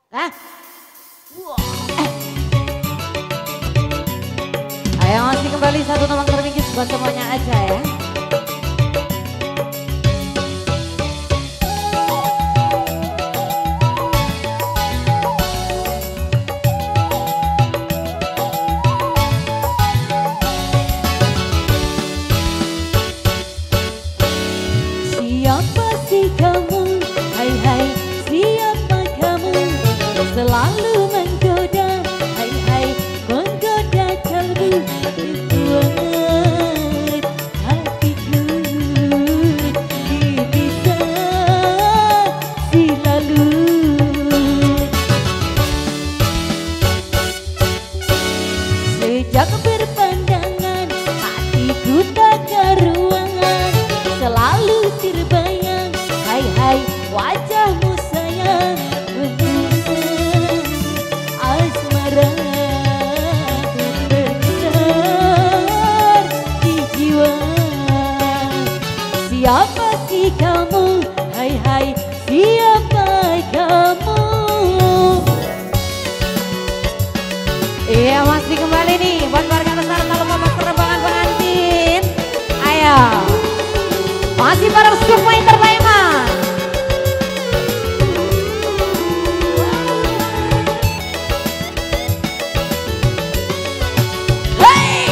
Hah? Ayo masih kembali satu nomor termikis buat semuanya aja ya. Siapa sih kamu? Hai hai, siapa kamu? Selalu menggoda, hai hai, menggoda kalbu. Buat hatiku bisa silalu. Sejak berpandangan, hatiku tak karuangan. Selalu terbayang, hai hai, wajahmu sayang. Asmara benar di jiwa. Siapa sih kamu? Hai hai, siapa kamu? Iya masih kembali nih buat warga besar kalau mau penerbangan pengantin. Ayo. Masih bareng Sukma Entertainment. Hey!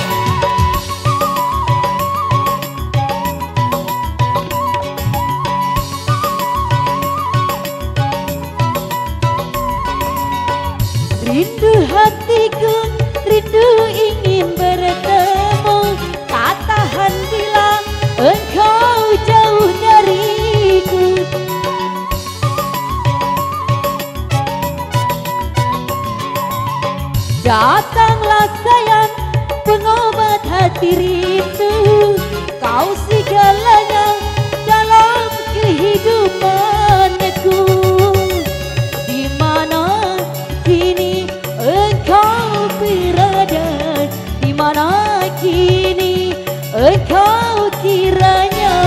Rindu hatiku, rindu ingin bertemu. Tak tahan bila engkau jauh dariku. Datanglah sayang, pengobat hati rindu. Kau segalanya dalam kehidupanku. Di mana kini engkau berada? Di mana kini engkau kiranya?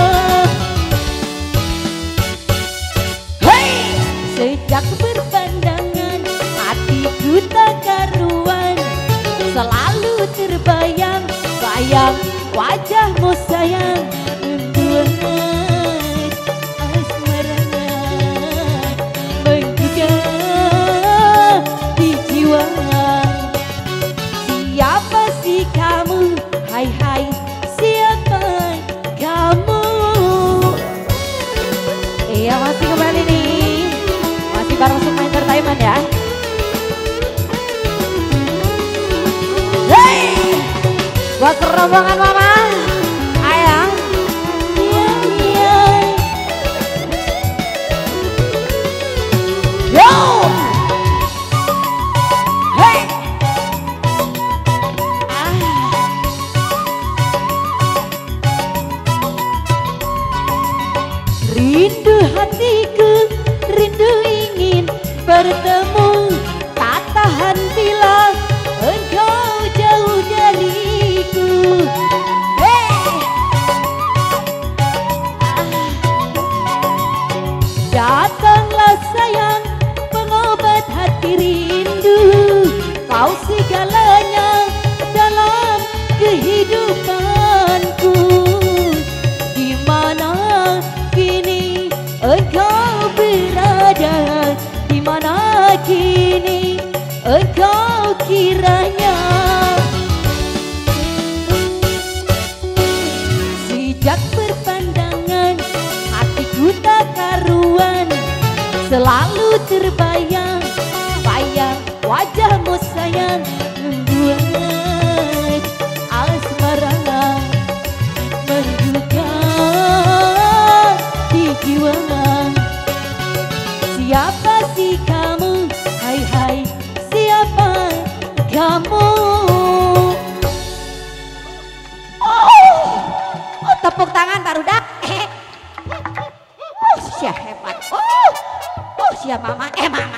Hey! Sejak berpandangan, hatiku tak karuan. Selalu terbayang, bayang wajahmu sayang. Membuat asmara menggugah di jiwa. Siapa sih kamu? Hai hai, siapa kamu? Iya masih kembali nih. Masih bareng Sukma Entertainment ya. Hey! Buat rombongan mama. Ayo. Iya, iya. Yo! Hey! Rindu hatiku, rindu ingin bertemu. Tak tahan bila engkau jauh dariku. Hey! Datanglah sayang, pengobat hati rindu. Kau segalanya dalam kehidupanku. Di mana kini engkau berada? Di mana kini engkau kiranya? Sejak berpandangan, hatiku tak karuan. Selalu terbayang, bayang wajahmu sayang. Membuat asmara menggugah di jiwa. Siapa sih kamu? Hai hai, siapa kamu? Oh, tepuk tangan Pak Rudak. Siap hebat. Siap mama. Mama.